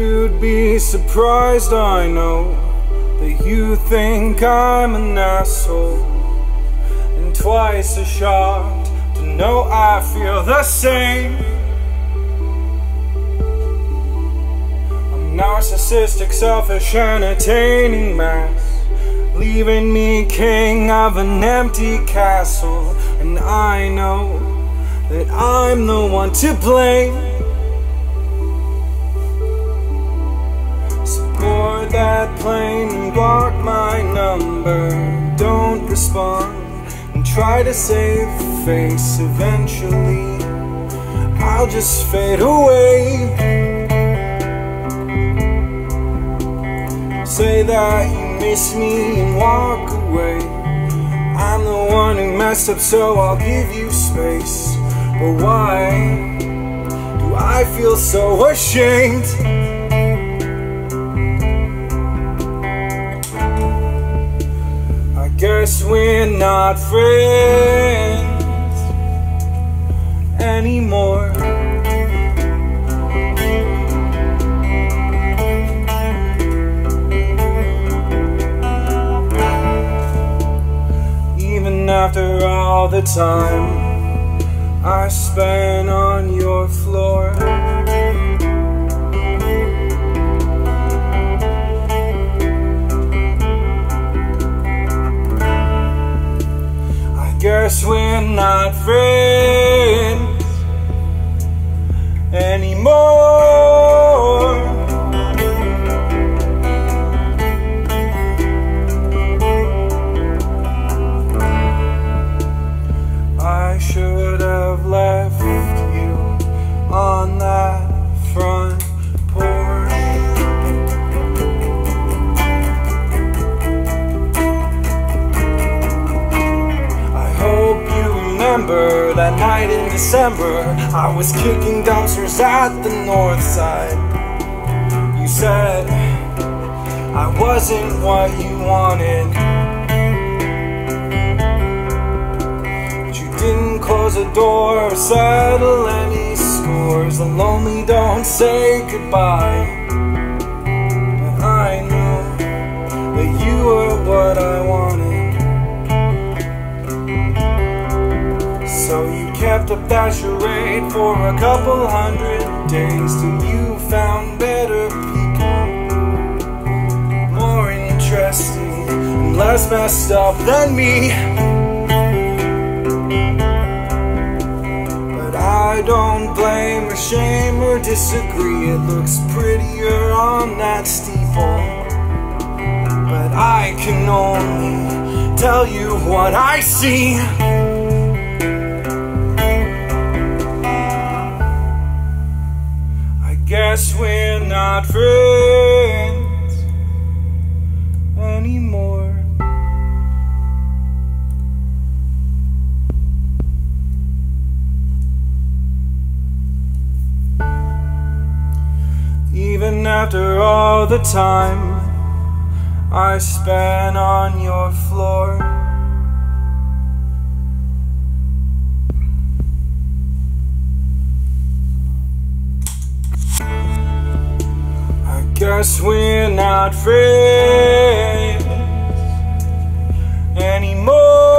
You'd be surprised, I know, that you think I'm an asshole, and twice as shocked to know I feel the same. I'm narcissistic, selfish, entertaining mass, leaving me king of an empty castle, and I know that I'm the one to blame. Board that plane and block my number. Don't respond and try to save face. Eventually I'll just fade away. Say that you miss me and walk away. I'm the one who messed up, so I'll give you space. But why do I feel so ashamed? Guess we're not friends anymore. Even after all the time I spent on your floor, guess we're not friends anymore. I should have left you on that front porch. Remember that night in December, I was kicking dumpsters at the north side. You said I wasn't what you wanted, but you didn't close the door or settle any scores. The lonely don't say goodbye, but I know that you were what I wanted. So you kept up that charade for a couple hundred days, till you found better people, more interesting and less messed up than me. But I don't blame or shame or disagree. It looks prettier on that steeple, but I can only tell you what I see. Guess we're not friends anymore. Even after all the time I spent on your floor, guess we're not friends anymore.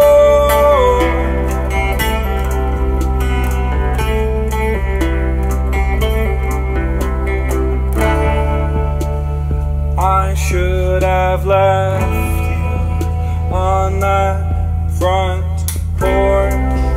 I should have left you on that front porch.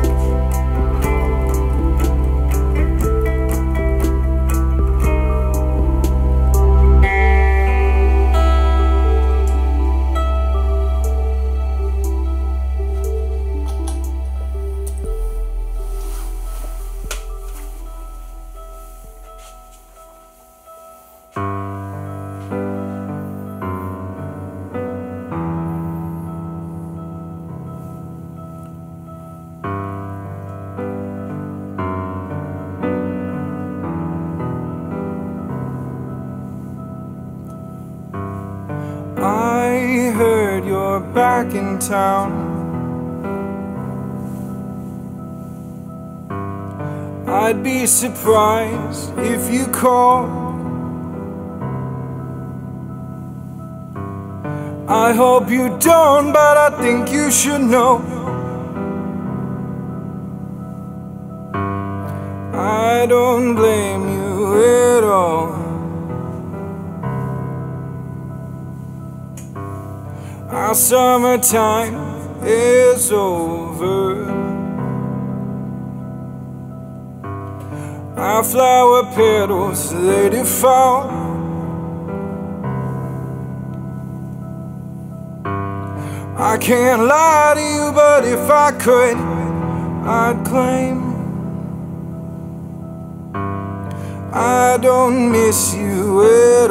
I heard you're back in town. I'd be surprised if you called. I hope you don't, but I think you should know. I don't blame you at all. Our summertime is over. Our flower petals, they do fall. I can't lie to you, but if I could, I'd claim I don't miss you at